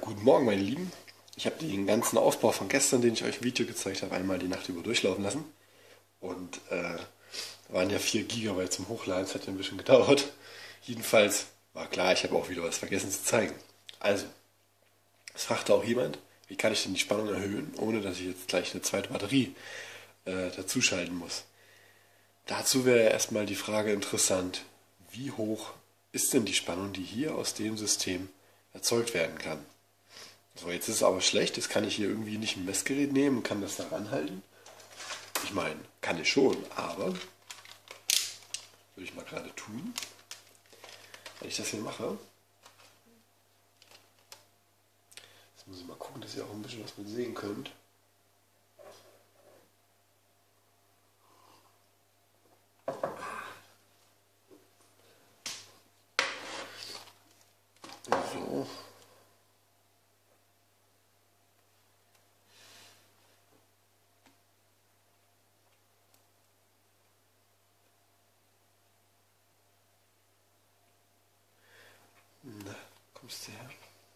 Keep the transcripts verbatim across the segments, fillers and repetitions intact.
Guten Morgen, meine Lieben. Ich habe den ganzen Aufbau von gestern, den ich euch im Video gezeigt habe, einmal die Nacht über durchlaufen lassen. Und äh, da waren ja vier Gigabyte zum Hochladen, das hat ja ein bisschen gedauert. Jedenfalls war klar, ich habe auch wieder was vergessen zu zeigen. Also, es fragte auch jemand, wie kann ich denn die Spannung erhöhen, ohne dass ich jetzt gleich eine zweite Batterie äh, dazuschalten muss. Dazu wäre erstmal die Frage interessant, wie hoch ist denn die Spannung, die hier aus dem System erzeugt werden kann. So, jetzt ist es aber schlecht, jetzt kann ich hier irgendwie nicht ein Messgerät nehmen und kann das da ranhalten. Ich meine, kann ich schon, aber würde ich mal gerade tun. Wenn ich das hier mache, jetzt muss ich mal gucken, dass ihr auch ein bisschen was mit sehen könnt. So. Na, kommst du her?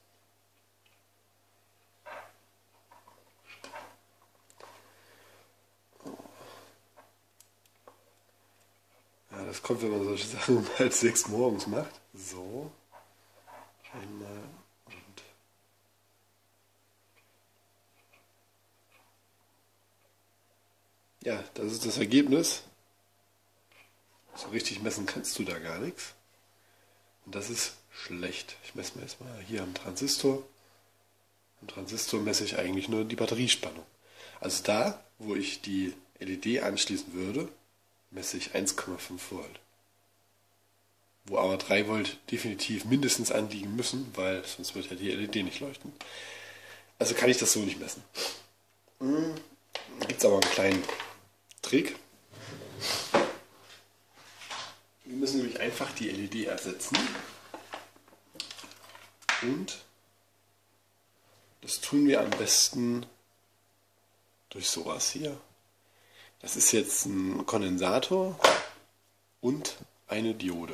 Ja, das kommt, wenn man solche Sachen um halb sechs morgens macht. So. Einmal und ja, das ist das Ergebnis. So richtig messen kannst du da gar nichts. Und das ist schlecht. Ich messe mir jetzt mal hier am Transistor. Am Transistor messe ich eigentlich nur die Batteriespannung. Also da, wo ich die L E D anschließen würde, messe ich eins Komma fünf Volt. Wo aber drei Volt definitiv mindestens anliegen müssen, weil sonst wird ja die L E D nicht leuchten. Also kann ich das so nicht messen. Hm, gibt es aber einen kleinen Trick. Wir müssen nämlich einfach die L E D ersetzen. Und das tun wir am besten durch sowas hier. Das ist jetzt ein Kondensator und eine Diode.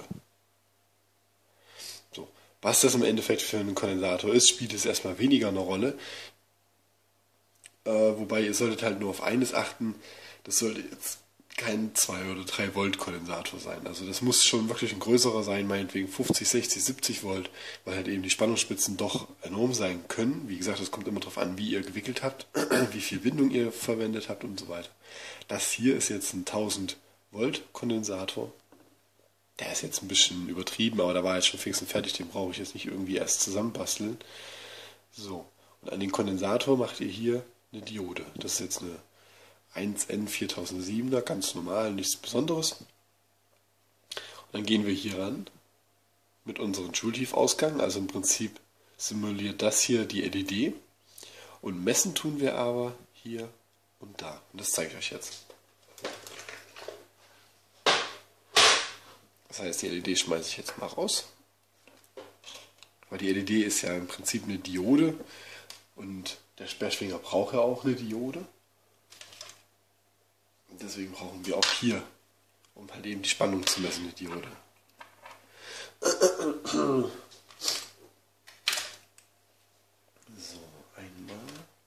So. Was das im Endeffekt für ein Kondensator ist, spielt es erstmal weniger eine Rolle. Äh, wobei ihr solltet halt nur auf eines achten, das sollte jetzt kein zwei oder drei Volt Kondensator sein. Also das muss schon wirklich ein größerer sein, meinetwegen fünfzig, sechzig, siebzig Volt, weil halt eben die Spannungsspitzen doch enorm sein können. Wie gesagt, es kommt immer darauf an, wie ihr gewickelt habt, wie viel Windung ihr verwendet habt und so weiter. Das hier ist jetzt ein tausend Volt Kondensator. Der ist jetzt ein bisschen übertrieben, aber da war jetzt schon fix und fertig, den brauche ich jetzt nicht irgendwie erst zusammenbasteln. So, und an den Kondensator macht ihr hier eine Diode. Das ist jetzt eine eins N viertausendsiebener, ganz normal, nichts Besonderes. Und dann gehen wir hier ran mit unserem Joule-Tief-Ausgang, also im Prinzip simuliert das hier die L E D und messen tun wir aber hier und da. Und das zeige ich euch jetzt. Das heißt, die L E D schmeiße ich jetzt mal raus, weil die L E D ist ja im Prinzip eine Diode und der Sperrschwinger braucht ja auch eine Diode. Deswegen brauchen wir auch hier, um halt eben die Spannung zu messen, eine Diode. So, einmal.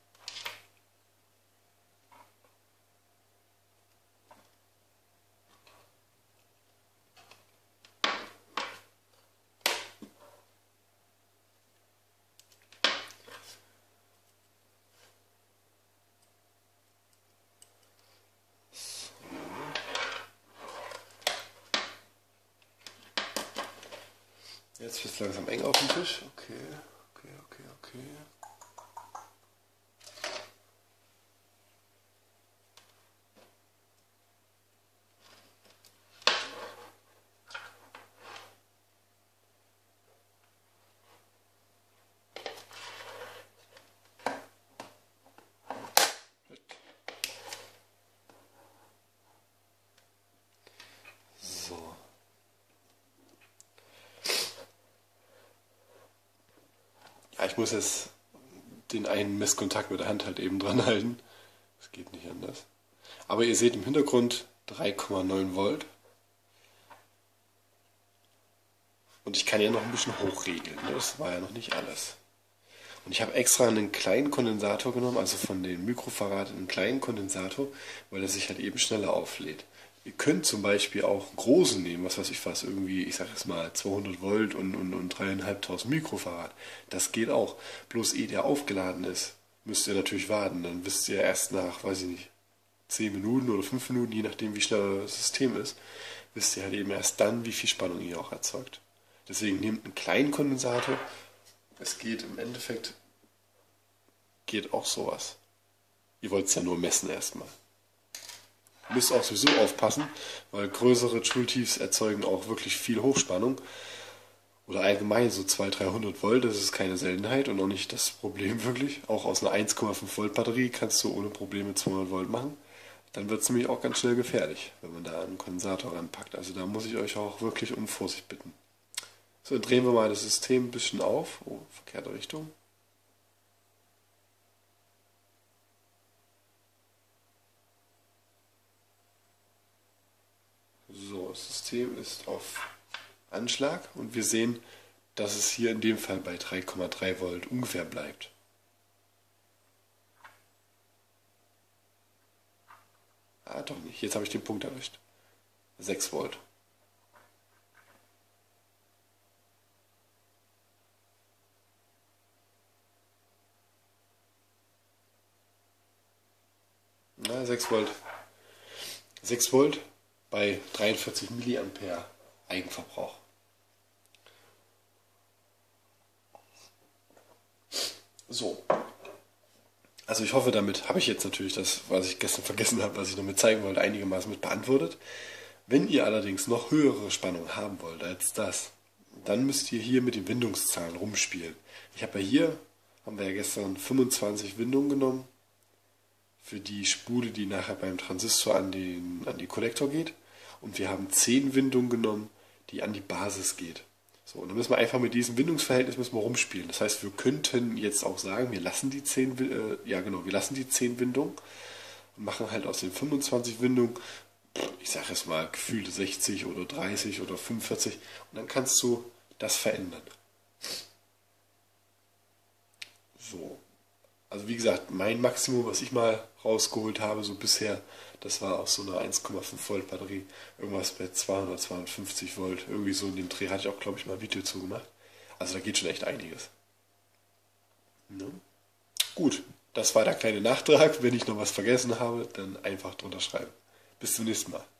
Jetzt wird es langsam eng auf dem Tisch. Okay, okay, okay, okay. So. Ja, ich muss jetzt den einen Messkontakt mit der Hand halt eben dran halten. Das geht nicht anders. Aber ihr seht im Hintergrund drei Komma neun Volt. Und ich kann ja noch ein bisschen hochregeln. Ne? Das war ja noch nicht alles. Und ich habe extra einen kleinen Kondensator genommen, also von den Mikrofarad einen kleinen Kondensator, weil er sich halt eben schneller auflädt. Ihr könnt zum Beispiel auch einen großen nehmen, was weiß ich was, irgendwie, ich sag jetzt mal zweihundert Volt und, und, und dreitausendfünfhundert Mikrofarad. Das geht auch. Bloß ehe der aufgeladen ist, müsst ihr natürlich warten. Dann wisst ihr erst nach, weiß ich nicht, zehn Minuten oder fünf Minuten, je nachdem wie schnell das System ist, wisst ihr halt eben erst dann, wie viel Spannung ihr auch erzeugt. Deswegen nehmt einen kleinen Kondensator. Es geht im Endeffekt, geht auch sowas. Ihr wollt es ja nur messen erstmal. Ihr müsst auch sowieso aufpassen, weil größere Joule-Tiefs erzeugen auch wirklich viel Hochspannung. Oder allgemein so zweihundert, dreihundert Volt, das ist keine Seltenheit und auch nicht das Problem wirklich. Auch aus einer eins Komma fünf Volt Batterie kannst du ohne Probleme zweihundert Volt machen. Dann wird es nämlich auch ganz schnell gefährlich, wenn man da einen Kondensator ranpackt. Also da muss ich euch auch wirklich um Vorsicht bitten. So, dann drehen wir mal das System ein bisschen auf. Oh, verkehrte Richtung. So, das System ist auf Anschlag und wir sehen, dass es hier in dem Fall bei drei Komma drei Volt ungefähr bleibt. Ah, doch nicht. Jetzt habe ich den Punkt erwischt. sechs Volt. Na, sechs Volt. sechs Volt bei dreiundvierzig Milliampere Eigenverbrauch. So. Also ich hoffe, damit habe ich jetzt natürlich das, was ich gestern vergessen habe, was ich noch mit zeigen wollte, einigermaßen mit beantwortet. Wenn ihr allerdings noch höhere Spannung haben wollt als das, dann müsst ihr hier mit den Windungszahlen rumspielen. Ich habe ja hier, haben wir ja gestern fünfundzwanzig Windungen genommen, für die Spule, die nachher beim Transistor an den, an die Kollektor geht. Und wir haben zehn Windungen genommen, die an die Basis geht. So, und dann müssen wir einfach mit diesem Windungsverhältnis müssen wir rumspielen. Das heißt, wir könnten jetzt auch sagen, wir lassen die zehn, äh, ja genau, wir lassen die zehn Windungen und machen halt aus den fünfundzwanzig Windungen, ich sage jetzt mal, gefühlte sechzig oder dreißig oder fünfundvierzig und dann kannst du das verändern. So. Also wie gesagt, mein Maximum, was ich mal rausgeholt habe, so bisher, das war aus so einer eins Komma fünf Volt Batterie, irgendwas bei zweihundert, zweihundertfünfzig Volt, irgendwie so in dem Dreh, hatte ich auch, glaube ich, mal ein Video zu gemacht. Also da geht schon echt einiges. Ne? Gut, das war der kleine Nachtrag. Wenn ich noch was vergessen habe, dann einfach drunter schreiben. Bis zum nächsten Mal.